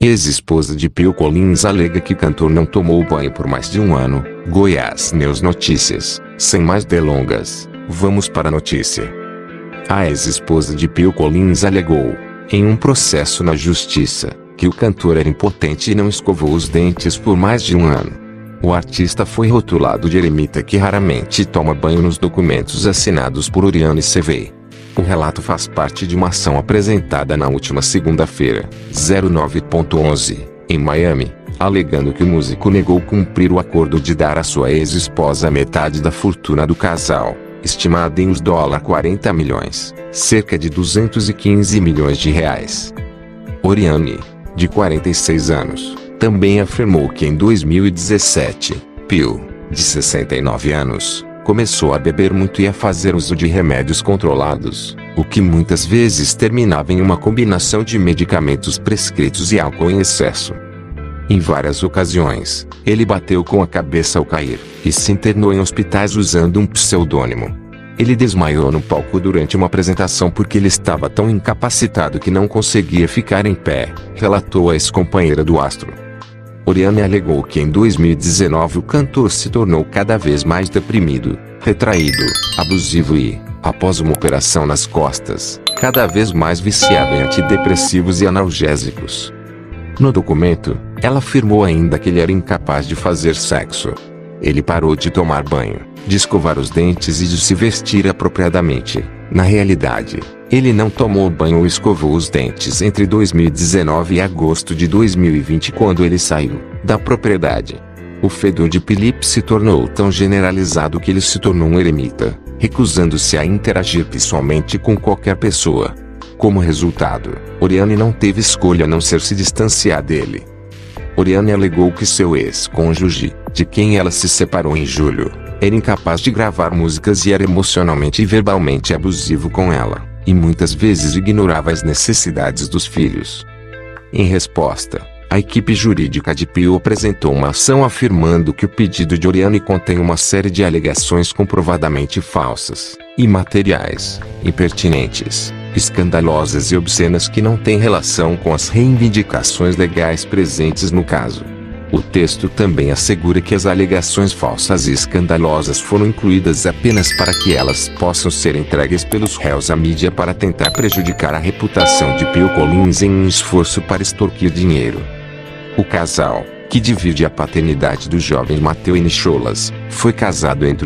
Ex-esposa de Phil Collins alega que cantor não tomou banho por mais de um ano. Goiás News Notícias. Sem mais delongas, vamos para a notícia. A ex-esposa de Phil Collins alegou, em um processo na justiça, que o cantor era impotente e não escovou os dentes por mais de um ano. O artista foi rotulado de eremita que raramente toma banho nos documentos assinados por Oriane CV. O relato faz parte de uma ação apresentada na última segunda-feira, 09.11, em Miami, alegando que o músico negou cumprir o acordo de dar à sua ex-esposa metade da fortuna do casal, estimada em $40 milhões, cerca de 215 milhões de reais. Oriane, de 46 anos, também afirmou que em 2017, Phil, de 69 anos, começou a beber muito e a fazer uso de remédios controlados, o que muitas vezes terminava em uma combinação de medicamentos prescritos e álcool em excesso. Em várias ocasiões, ele bateu com a cabeça ao cair, e se internou em hospitais usando um pseudônimo. Ele desmaiou no palco durante uma apresentação porque ele estava tão incapacitado que não conseguia ficar em pé, relatou a ex-companheira do astro. Oriane alegou que em 2019 o cantor se tornou cada vez mais deprimido, retraído, abusivo e, após uma operação nas costas, cada vez mais viciado em antidepressivos e analgésicos. No documento, ela afirmou ainda que ele era incapaz de fazer sexo. Ele parou de tomar banho, de escovar os dentes e de se vestir apropriadamente. Na realidade, ele não tomou banho ou escovou os dentes entre 2019 e agosto de 2020, quando ele saiu da propriedade. O fedor de Philip se tornou tão generalizado que ele se tornou um eremita, recusando-se a interagir pessoalmente com qualquer pessoa. Como resultado, Oriane não teve escolha a não ser se distanciar dele. Oriane alegou que seu ex-cônjuge, de quem ela se separou em julho, era incapaz de gravar músicas e era emocionalmente e verbalmente abusivo com ela, e muitas vezes ignorava as necessidades dos filhos. Em resposta, a equipe jurídica de Phil apresentou uma ação afirmando que o pedido de Oriane contém uma série de alegações comprovadamente falsas, imateriais, impertinentes, escandalosas e obscenas que não têm relação com as reivindicações legais presentes no caso. O texto também assegura que as alegações falsas e escandalosas foram incluídas apenas para que elas possam ser entregues pelos réus à mídia para tentar prejudicar a reputação de Phil Collins em um esforço para extorquir dinheiro. O casal, que divide a paternidade do jovem Mateu Nicholas, foi casado entre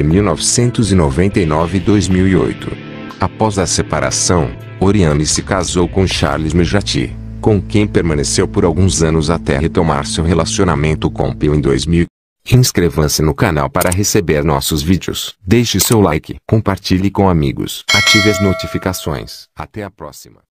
1999 e 2008. Após a separação, Oriane se casou com Charles Mejati, com quem permaneceu por alguns anos até retomar seu relacionamento com Phil em 2000. Inscreva-se no canal para receber nossos vídeos. Deixe seu like, compartilhe com amigos, ative as notificações. Até a próxima.